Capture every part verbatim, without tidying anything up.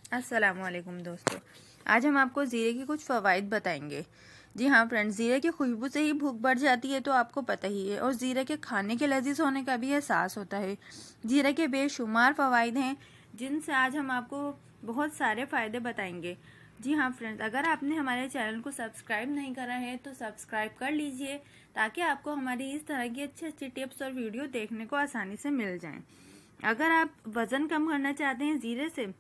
अस्सलामुअलैकुम दोस्तों, आज हम आपको ज़ीरे की कुछ फ़वाइद बताएंगे। जी हाँ फ्रेंड्स, ज़ीरे की खुशबू से ही भूख बढ़ जाती है तो आपको पता ही है, और ज़ीरे के खाने के लजीज होने का भी एहसास होता है। ज़ीरे के बेशुमार फ़वाइद हैं जिनसे आज हम आपको बहुत सारे फ़ायदे बताएंगे। जी हाँ फ्रेंड्स, अगर आपने हमारे चैनल को सब्सक्राइब नहीं करा है तो सब्सक्राइब कर लीजिए ताकि आपको हमारी इस तरह की अच्छी अच्छी टिप्स और वीडियो देखने को आसानी से मिल जाएं। अगर आप वज़न कम करना चाहते हैं ज़ीरे से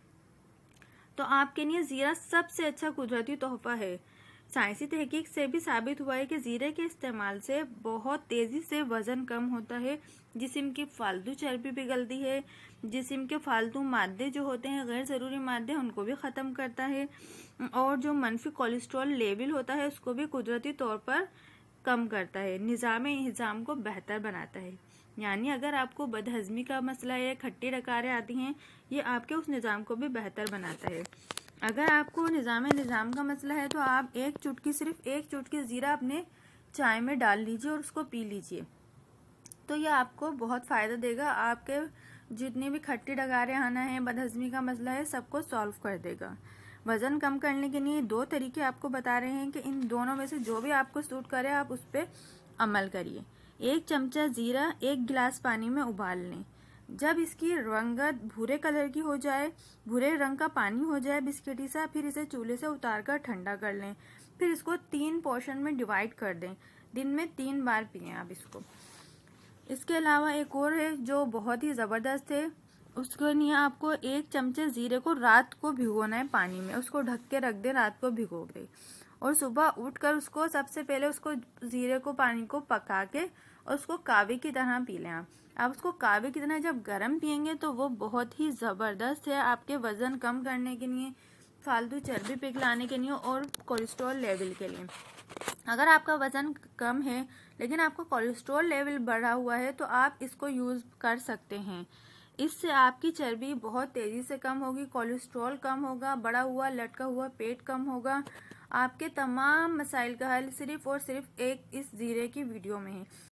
तो आपके लिए जीरा सबसे अच्छा कुदरती तोहफा है। साइंसी तहकीक से भी साबित हुआ है कि जीरे के इस्तेमाल से बहुत तेजी से वजन कम होता है, जिस्म की फालतू चर्बी पिघलती है, जिस्म के फालतू मादे जो होते हैं गैर ज़रूरी मादे उनको भी ख़त्म करता है, और जो मनफी कोलेस्ट्रॉल लेवल होता है उसको भी कुदरती तौर पर कम करता है। निज़ाम इंतज़ाम को बेहतर बनाता है, यानी अगर आपको बदहज़मी का मसला है, खट्टी डकारें आती हैं, ये आपके उस निज़ाम को भी बेहतर बनाता है। अगर आपको निज़ाम निज़ाम का मसला है तो आप एक चुटकी सिर्फ एक चुटकी ज़ीरा अपने चाय में डाल लीजिए और उसको पी लीजिए, तो यह आपको बहुत फ़ायदा देगा। आपके जितनी भी खट्टी डकारें आना है, बदहज़मी का मसला है, सबको सॉल्व कर देगा। वज़न कम करने के लिए दो तरीके आपको बता रहे हैं कि इन दोनों में से जो भी आपको सूट करे आप उस पर अमल करिए। एक चमचा जीरा एक गिलास पानी में उबाल लें। जब इसकी रंगत भूरे कलर की हो जाए, भूरे रंग का पानी हो जाए बिस्किटी सा, फिर इसे चूल्हे से उतारकर ठंडा कर लें। फिर इसको तीन पोर्शन में डिवाइड कर दें। दिन में तीन बार पिएं आप इसको। इसके अलावा एक और है जो बहुत ही ज़बरदस्त है। उसके लिए आपको एक चमचे ज़ीरे को रात को भिगोना है पानी में, उसको ढक के रख दें, रात को भिगो दें, और सुबह उठकर उसको सबसे पहले उसको ज़ीरे को पानी को पका के और उसको कावे की तरह पी लें। आप आप उसको कावे की तरह जब गर्म पियेंगे तो वो बहुत ही ज़बरदस्त है आपके वज़न कम करने के लिए, फालतू चर्बी पिघलाने के लिए और कोलेस्ट्रॉल लेवल के लिए। अगर आपका वज़न कम है लेकिन आपका कोलेस्ट्रॉल लेवल बढ़ा हुआ है तो आप इसको यूज़ कर सकते हैं। इससे आपकी चर्बी बहुत तेज़ी से कम होगी, कोलेस्ट्रॉल कम होगा, बढ़ा हुआ लटका हुआ पेट कम होगा। आपके तमाम मसाइल का हल सिर्फ और सिर्फ एक इस ज़ीरे की वीडियो में है।